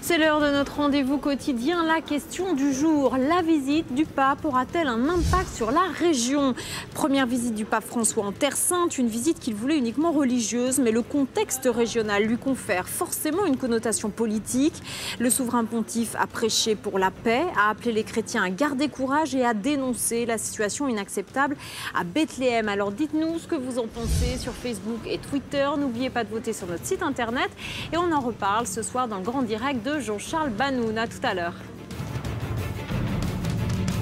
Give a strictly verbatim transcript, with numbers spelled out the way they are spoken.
C'est l'heure de notre rendez-vous quotidien. La question du jour, la visite du pape aura-t-elle un impact sur la région? Première visite du pape François en Terre Sainte, une visite qu'il voulait uniquement religieuse, mais le contexte régional lui confère forcément une connotation politique. Le souverain pontife a prêché pour la paix, a appelé les chrétiens à garder courage et à dénoncer la situation inacceptable à Bethléem. Alors dites-nous ce que vous en pensez sur Facebook et Twitter. N'oubliez pas de voter sur notre site internet et on en reparle ce soir dans le grand direct de Jean-Charles Banoun. À tout à l'heure.